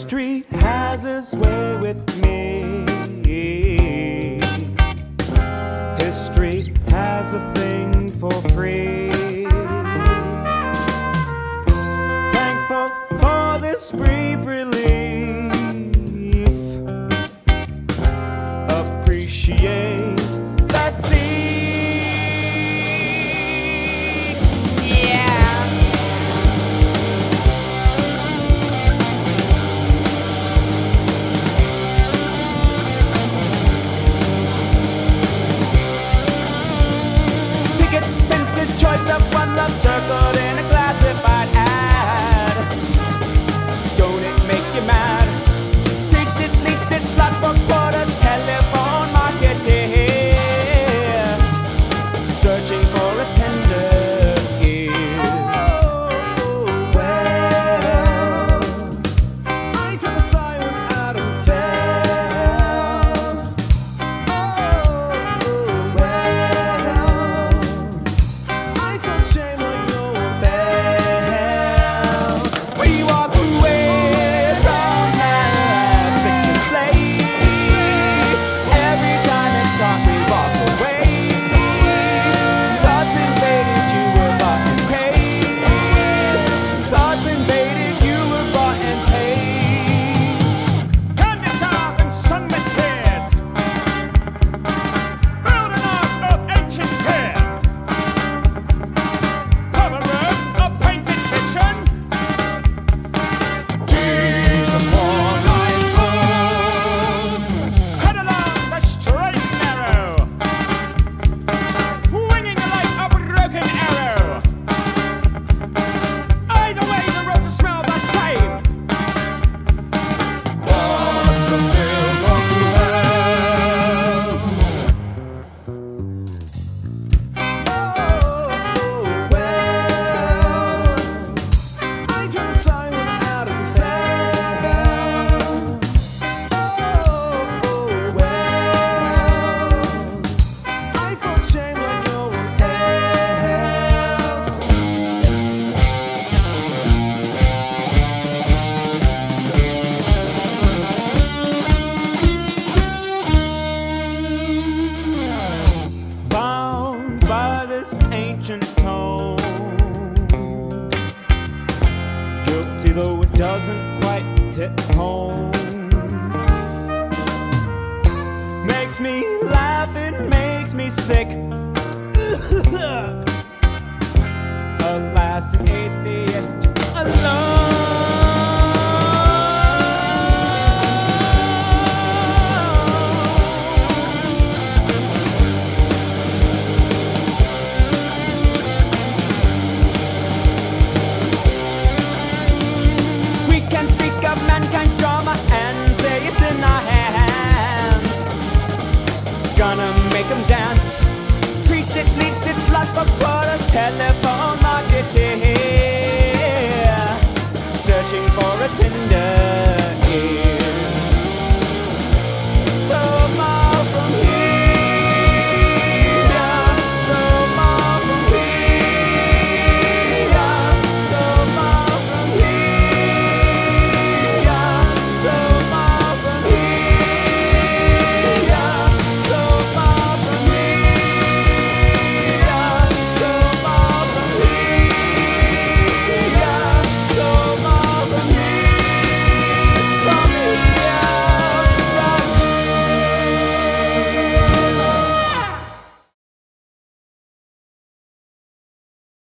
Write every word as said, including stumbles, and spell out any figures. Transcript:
History has its way with me. History has a thing for free. Thankful for this brief relief. Appreciate the sea. Choice of one love circled in a classified ad. Don't it make you mad? Preached it, leaked it, slot for quarters, telephone marketing, searching for a tender ear. Oh, well, I took the sign when Adam fell. Oh, well, shame like no one felt. We walk away from that sickness place. Every time it's talk, we walk away. Thoughts invaded, you were bought and paid. Thoughts invaded, you were bought and paid. Candy cars and sunlit tears, building up of ancient care. Ancient tone, guilty though it doesn't quite hit home. Makes me laugh, it makes me sick. Alas, an atheist alone. Of mankind drama and say it's in our hands. Gonna make them dance. Preached it, leached it, slot for quarters, telephone marketing, searching for a Tinder.